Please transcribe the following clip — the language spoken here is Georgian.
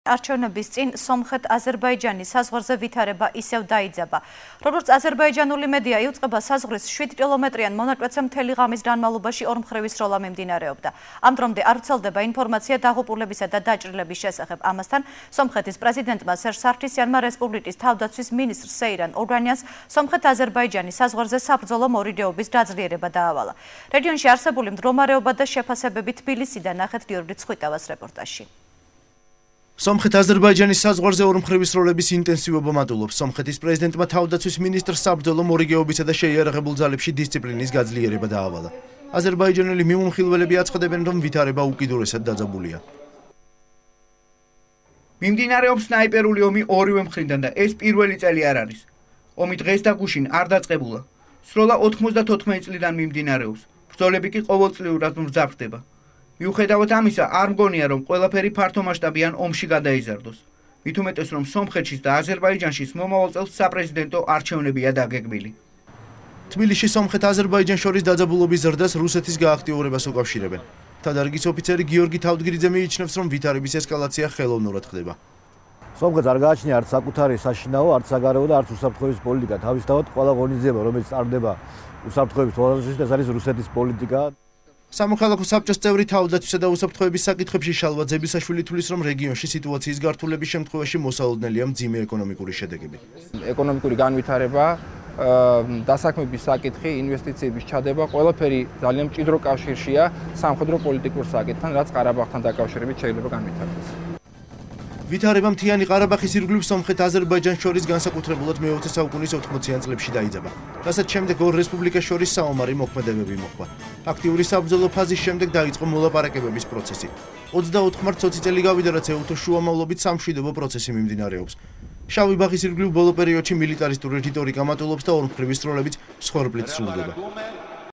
არჩევნების წინ სომხეთ-აზერბაიჯანის საზღვარზე ვითარება ისევ დაიძაბა. როგორც აზერბაიჯანული მედია იუწყება, საზღვრის 7 კილომეტრიან მონაკვეთზე მთელი ღამის განმავლობაში ორმხრივი სროლა მიმდინარეობდა. ამ დრომდე არ ვრცელდება ინფორმაცია დაღუპულებისა და დაჭრილების შესახებ. ამასთან, სომხეთის პრეზიდენტმა სერჟ სარქისიანმა რესპუბლიკის თავდაცვის მინისტრ სეირან ორგანიანს სომხეთ-აზერბაიჯანის საზღვარზე საბრძოლო მორიდეობის დაძლიერება დაავალა. რეგიონში არსებული მდგომარეობა და შეფასებები თბილისიდან ნახეთ გიორგი ცხვითავას რეპორტაჟში. სომხეთ-აზერბაიჯანის საზღვარზე ორმხრივი სროლების ინტენსივობა მატულობს. სომხეთის პრეზიდენტმა თავდაცვის მინისტრს საბრძოლო მორიგეობისა და შეიარაღებულ ძალებში დისციპლინის გაძლიერება დაავალა. აზერბაიჯანელი მიმოხილველები აცხადებენ, რომ ვითარება უკიდურესად დაძაბულია. მიმდინარეობს სნაიპერული ომი ორივე მხრიდან და ეს პირველი წელი არ არის. ომი დღეს და გუშინ არ დაწყებულა. სროლა 94 წლიდან მიმდინარეობს. ბრძოლები კი ყოველწლიურად მძაფრდება. მიუხედავად ამისა, არ მგონია, რომ ყველაფერი ფართომასშტაბიან ომში გადაიზარდოს. მით უმეტეს, რომ სომხეთშიც და აზერბაიჯანშიც მომავალ წელს საპრეზიდენტო არჩევნებია დაგეგმილი. თბილისში სომხეთ-აზერბაიჯანს შორის დაძაბულობის ზრდას რუსეთის გააქტიურებას უკავშირებენ. თადარიგის ოფიცერი გიორგი თავდგირიძე მიიჩნევს, რომ ვითარების ესკალაცია ხელოვნურად ხდება. სომხეთს არ გააჩნია არც საკუთარი საშინაო, არც საგარეო და არც უსაფრთხოების პოლიტიკა. თავისთავად ყველა ღონისძიება, რომელიც ტარდება უსაფრთხოების თვალსაზრისით, ეს არის რუსეთის პოლიტიკა. სამოქალაქო საბჭოს წევრი თავდაცვისა და უსაფრთხოების საკითხებში შალვა ძებისაშვილი თვლის, რომ რეგიონში სიტუაციის გართულების შემთხვევაში მოსაოდნელია მძიმე ეკონომიკური შედეგები. ეკონომიკური განვითარება, დასაქმების საკითხი, ინვესტიციების ჩადება, ყველაფერი ძალიან მჭიდრო კავშირშია სამხედრო პოლიტიკურ საკითხთან, რაც ყარაბაღთან დაკავშირებით შეიძლება განვითარდეს. ვითარება მთიანი ყარაბაღის ირგვლივ სომხეთ-აზერბაიჯანს შორის განსაკუთრებულად მე-20 საუკუნის 80-იან წლებში დაიძაბა. რასაც შემდეგ ორ რესპუბლიკას შორის საომარი მოქმედებები მოხდა. აქტიური საბრძოლო ფაზის შემდეგ დაიწყო მოლაპარაკებების პროცესი. 24 მარტს 20 წელი გავიდა, რაც ეუთოს შუამავლობით სამშვიდობო პროცესი მიმდინარეობს. შავი ბაღის ირგვლივ ბოლო პერიოდში მილიტარისტური რიტორიკა მატულობს და ორმხრივი სროლებიც მსხვერპლით სრულდება.